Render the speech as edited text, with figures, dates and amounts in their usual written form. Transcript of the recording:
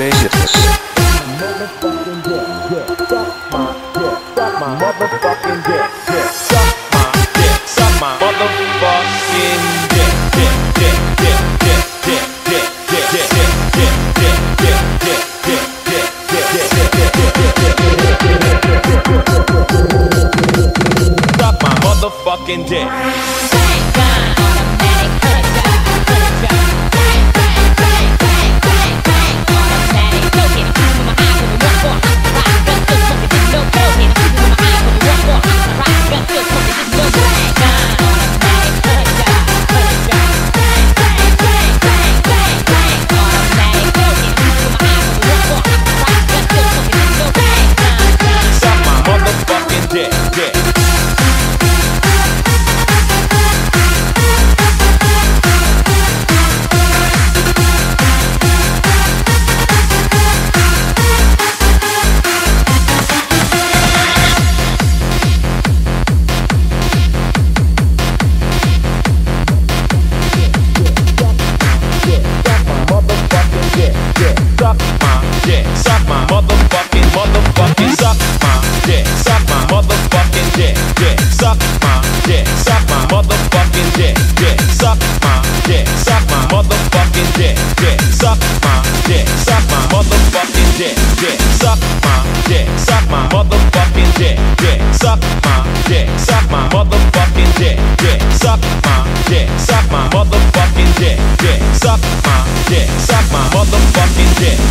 deliciousness. Motherfucking dick, suck my dick, suck my motherfucking dick, suck my dick, suck my motherfucking dick, suck my motherfucking dick. Suck my dick, suck my motherfucking suck my dick, suck my motherfucking dick, suck my dick, suck my motherfucking dick, suck my dick, suck my motherfucking dick, suck my dick, suck my motherfucking dick, suck my dick, suck my motherfucking dick, suck my dick, suck my motherfucking dick, suck my dick, suck my motherfucking dick, suck my dick, suck my motherfucking dick.